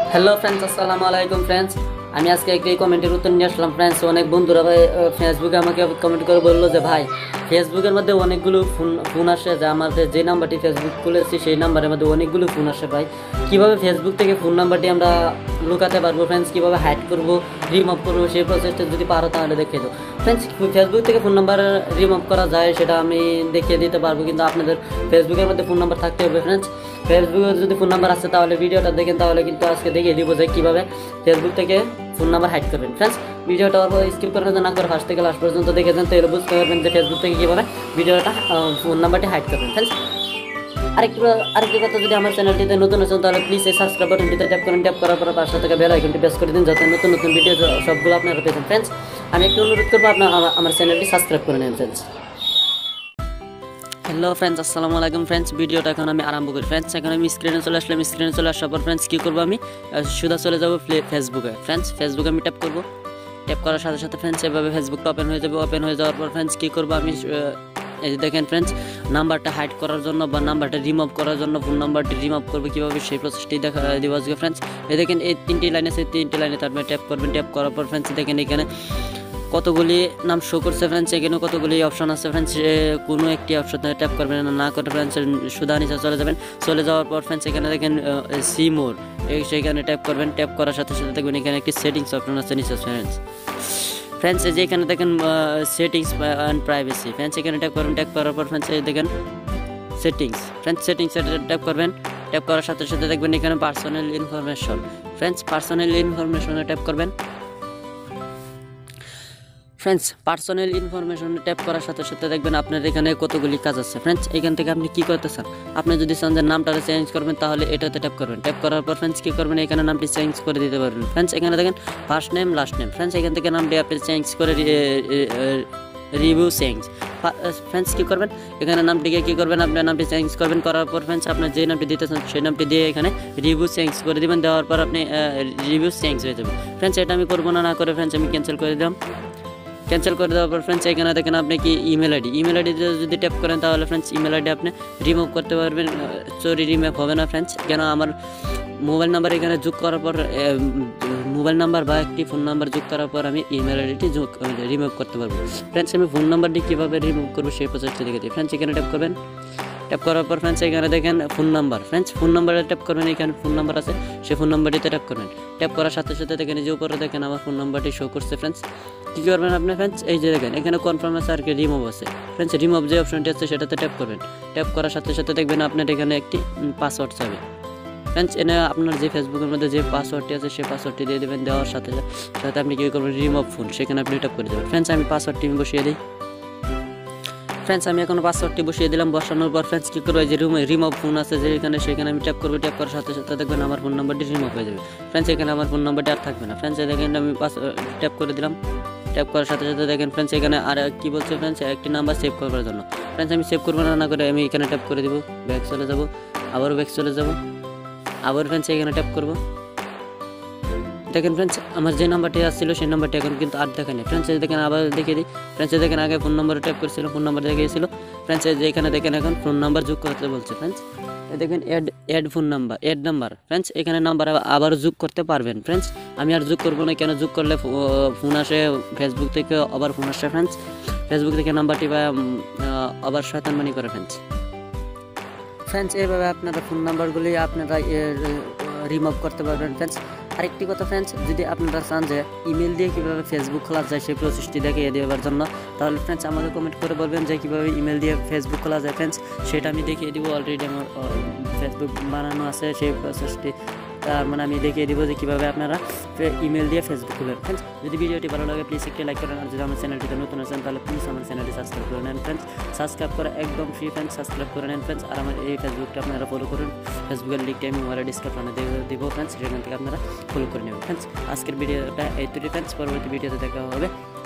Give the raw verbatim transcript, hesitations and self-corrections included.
Hello friends, আসসালামু আলাইকুম friends. আমি আজকে একটি কমেন্টের উত্তর নিয়ে আসলাম ফ্রেন্ডস। অনেক বন্ধুরা ভাই ফেসবুকে আমাকে কমেন্ট করে বললো যে ভাই ফেসবুকের মধ্যে অনেকগুলো ফোন ফোন আসে, যে আমাদের যে নাম্বারটি ফেসবুক খুলেছি সেই নাম্বারের মধ্যে অনেকগুলো ফোন আসে ভাই। কীভাবে ফেসবুক থেকে ফোন নাম্বারটি আমরা লুকাতে পারবো ফ্রেন্ডস, কীভাবে হাইড করবো, রিমুভ করবো, সেই প্রসেসটা যদি পারো তাহলে দেখিয়ে দাও ফ্রেন্ডস। ফেসবুক থেকে ফোন নাম্বার রিমুভ করা যায় সেটা আমি দেখিয়ে দিতে পারবো, কিন্তু আপনাদের ফেসবুকের মধ্যে ফোন নাম্বার থাকতে হবে ফ্রেন্ডস। ফেসবুকের যদি ফোন নাম্বার আছে তাহলে ভিডিওটা দেখেন, তাহলে কিন্তু আজকে দেখিয়ে দিব যে কীভাবে ফেসবুক থেকে ফোন নাম্বার হাইড করবেন ফ্রেন্ডস। ভিডিওটা স্কিপ করার জন্য না করে ফার্স্ট থেকে লাস্ট পর্যন্ত দেখে যান, তাহলে বুঝতে পারবেন যে ফেসবুক থেকে কীভাবে ভিডিওটা ফোন নাম্বারটি হাইড করবেন ফ্রেন্ডস। আরেকটু আরেকটি কথা, যদি আমার চ্যানেলটিতে নতুন আছেন তাহলে প্লিজ এই সাবস্ক্রাইব বাটনটিতে ট্যাপ করেন। ট্যাপ করার পর পাশে থেকে বেল আইকনটি প্রেস করে দিন, যাতে নতুন নতুন ভিডিও সবগুলো আপনারা পেতেন ফ্রেন্ডস। আমি একটু অনুরোধ করবো আপনার আমার চ্যানেলটি সাবস্ক্রাইব করে নেন ফ্রেন্ডস। হ্যালো ফ্রেন্ডস, আসসালামু আলাইকুম ফ্রেন্ডস। ভিডিওটা এখন আমি আরম্ভ করি ফ্রেন্ডস। এখন আমি স্ক্রিনে চলে আসলাম। স্ক্রিনে চলে আসার পর ফ্রেন্ডস কী করবো, আমি সোজা চলে যাবো ফেসবুকে ফ্রেন্ডস। ফেসবুকে আমি ট্যাপ করবো। ট্যাপ করার সাথে সাথে ফ্রেন্ডস এভাবে ফেসবুকটা ওপেন হয়ে যাবে। ওপেন হয়ে যাওয়ার পর ফ্রেন্ডস কী করবো, আমি এই যে দেখেন ফ্রেন্ডস, নাম্বারটা হাইড করার জন্য বা নাম্বারটা রিমুভ করার জন্য ফোন নাম্বারটি রিমুভ করবে কীভাবে সেই প্রসেসটি দেখা দিব আজকে ফ্রেন্ডস। এই দেখেন এই তিনটি লাইন আছে, তিনটি লাইনে তারপরে ট্যাপ করবেন। ট্যাপ করার পর ফ্রেন্ডস দেখেন এখানে কতগুলি নাম শো করছে ফ্রেন্ডস। এখানে কতগুলি অপশন আছে ফ্রেন্ডস, কোনো একটি অপশন ট্যাপ করবেন না করে ফ্রেন্ডস সুদা নিচে চলে যাবেন। চলে যাওয়ার পর ফ্রেন্ডস এখানে দেখেন সি মোর, এই সেখানে ট্যাপ করবেন। ট্যাপ করার সাথে সাথে দেখবেন এখানে একটি সেটিংস অপশন আছে নিচে ফ্রেন্ডস। ফ্রেন্ডস এই যে এখানে দেখেন সেটিংস অ্যান্ড প্রাইভেসি ফ্রেন্ডস, এখানে ট্যাপ করবেন। ট্যাপ করার পর ফ্রেন্ডস এই দেখেন সেটিংস ফ্রেন্ডস, সেটিংসে ট্যাপ করবেন। ট্যাপ করার সাথে সাথে দেখবেন এখানে পার্সোনাল ইনফরমেশন ফ্রেন্ডস, পার্সোনাল ইনফরমেশনে ট্যাপ করবেন ফ্রেন্ডস। পার্সোনাল ইনফরমেশনে ট্যাপ করার সাথে সাথে দেখবেন আপনার এখানে কতগুলি কাজ আছে ফ্রেন্ডস। এখান থেকে আপনি কী করতে চান, আপনি যদি চান যে নামটা চেঞ্জ করবেন তাহলে এটাতে ট্যাপ করবেন। ট্যাপ করার পর ফ্রেন্ডস কী করবেন, এখানে নামটি চেঞ্জ করে দিতে পারবেন ফ্রেন্ডস। এখানে দেখেন first name last name friends, এখান থেকে নামটি আপনি চেঞ্জ করে রিভিউ চেঞ্জ ফ্রেন্ডস কী করবেন, এখানে নামটিকে কী করবেন, আপনার নামটি চেঞ্জ করবেন। করার পর ফ্রেন্ডস আপনার যে নামটি দিতে চান সেই নামটি দিয়ে এখানে রিভিউ চেঞ্জ করে দেবেন। দেওয়ার পর আপনি রিভিউ চেঞ্জ হয়ে যাবে ফ্রেন্ডস। এটা আমি করবো না না করে ফ্রেন্ডস আমি ক্যান্সেল করে দিলাম। ক্যান্সেল করে দেওয়ার পর ফ্রেন্ডস এখানে দেখেন আপনি কি ইমেল আইডি ইমেল আইডিতে যদি ট্যাপ করেন তাহলে ফ্রেন্ডস ইমেল আইডি আপনি রিমুভ করতে পারবেন। সরি রিমুভ হবে না ফ্রেন্ডস, কেন আমার মোবাইল নাম্বার এখানে যোগ করার পর মোবাইল নাম্বার বা একটি ফোন নাম্বার যোগ করার পর আমি ইমেল আইডিটি যোগ রিমুভ করতে পারবো ফ্রেন্ডস। আমি ফোন নাম্বারটি কীভাবে রিমুভ করবো সেই প্রসেসটি দেখে দিই ফ্রেন্ডস। এখানে ট্যাপ করবেন। ট্যাপ করার পর ফ্রেন্ডস এখানে দেখেন ফোন নাম্বার ফ্রেন্ডস, ফোন নাম্বারে ট্যাপ করবেন। এখানে ফোন নাম্বার আছে, সেই ফোন নাম্বারটিতে ট্যাপ করবেন। ট্যাপ করার সাথে সাথে দেখেন যে উপরে দেখেন আমার ফোন নাম্বারটি শো করছে ফ্রেন্ডস। কী করবেন আপনি ফ্রেন্ডস, এই যে দেখেন এখানে কনফার্ম আছে আর কি রিমুভ আছে ফ্রেন্ডস। রিমুভ যে অপশনটি আছে সেটাতে ট্যাপ করবেন। ট্যাপ করার সাথে সাথে দেখবেন আপনার এখানে একটি পাসওয়ার্ড চাবে ফ্রেন্ডস। এনে আপনার যে ফেসবুকের মধ্যে যে পাসওয়ার্ডটি আছে সেই পাসওয়ার্ডটি দিয়ে দেবেন। দেওয়ার সাথে সাথে আপনি কী করবেন, রিমুভ ফোন, সেখানে আপনি ট্যাপ করে দেবেন ফ্রেন্ডস। আমি পাসওয়ার্ডটি বসিয়ে দিই ফ্রেন্ডস। আমি এখন পাসওয়ার্ডটি বসিয়ে দিলাম। বসানোর পর ফ্রেন্ডস কী করবো, যে রুমে রিমুভ ফোন আছে যেখানে সেখানে আমি ট্যাপ করবো। ট্যাপ করার সাথে সাথে দেখবেন আমার ফোন নাম্বারটি রিমুভ হয়ে যাবে ফ্রেন্ডস। এখানে আমার ফোন নাম্বারটি আর থাকবে না ফ্রেন্ডস। দেখেন আমি পাস ট্যাপ করে দিলাম। ট্যাপ করার সাথে সাথে দেখেন ফ্রেন্ডস এখানে আর কী বলছে ফ্রেন্ডস, একটি নাম্বার সেভ করার জন্য ফ্রেন্ডস। আমি সেভ করবো না না করে আমি এখানে ট্যাপ করে দেবো। ব্যাক চলে যাব, আবার ব্যাক চলে যাব, আবার ফ্রেন্ডস এখানে ট্যাপ করবো। দেখেন ফ্রেন্ডস আমার যে নাম্বারটি আসছিল সেই নাম্বারটি এখন কিন্তু আর দেখা নেই ফ্রেন্ডস। দেখেন আবার দেখিয়ে দিই ফ্রেন্ডস। দেখেন আগে ফোন নাম্বারে ট্যাপ করেছিলাম, ফোন নাম্বার দেখিয়েছিল ফ্রেন্ডস। এখানে দেখেন এখন ফোন নাম্বার যোগ করতে বলছে ফ্রেন্ডস। দেখেন add add phone number add number friends, এখানে নাম্বার আবার যোগ করতে পারবেন ফ্রেন্ডস। আমি আর যোগ করবো না, কেন যোগ করলে ফোন আসে ফেসবুক থেকে, আবার ফোন আসে ফ্রেন্ডস। ফেসবুক থেকে নাম্বারটি বা আবার শয়তানবানি করে ফ্রেন্ডস। ফ্রেন্ডস এইভাবে আপনারা ফোন নাম্বারগুলি আপনারা রিমুভ করতে পারবেন ফ্রেন্ডস। আরেকটি কথা ফ্রেন্ডস, যদি আপনারা চান যে ইমেল দিয়ে কীভাবে ফেসবুক খোলা যায় সেই প্রসেসটি দেখিয়ে দেওয়ার জন্য, তাহলে ফ্রেন্ডস আমাকে কমেন্ট করে বলবেন যে কীভাবে ইমেল দিয়ে ফেসবুক খোলা যায় ফ্রেন্ডস। সেটা আমি দেখিয়ে দিব। অলরেডি আমার ফেসবুক বানানো আছে সেই প্রসেসটি, তার মানে আমি দেখিয়ে দিব যে কীভাবে আপনারা ইমেল দিয়ে ফেসবুক খুলেন ফ্রেন্ডস। যদি ভিডিওটি ভালো লাগে প্লিজ একটি লাইক করেন, আর যদি আমার চ্যানেলটিতে নতুন আছেন তাহলে প্লিজ আমার চ্যানেলটি সাবস্ক্রাইব করে নেন ফ্রেন্ডস। সাবস্ক্রাইব করা একদম ফ্রি ফ্রেন্ডস, সাবস্ক্রাইব করে নেন ফ্রেন্ডস। আর আমার এই ফেসবুকটা আপনারা ফলো করুন। ফেসবুকের লিঙ্কটি আমি আমার ডিসক্রিপশনে দেবো ফ্রেন্ডস, সেখান থেকে আপনারা ফলো করে নেবেন ফ্রেন্ডস। আজকের ভিডিওটা এই তৈরি ফ্রেন্ডস, পরবর্তী ভিডিওতে দেখা হবে।